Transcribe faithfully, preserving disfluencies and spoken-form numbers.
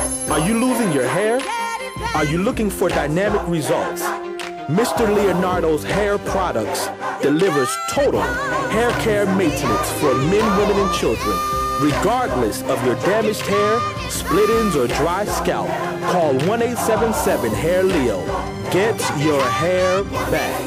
Are you losing your hair? Are you looking for dynamic results? Mister Leonardo's Hair Products delivers total hair care maintenance for men, women, and children. Regardless of your damaged hair, split ends, or dry scalp, call one eight seven seven hair leo. Get your hair back.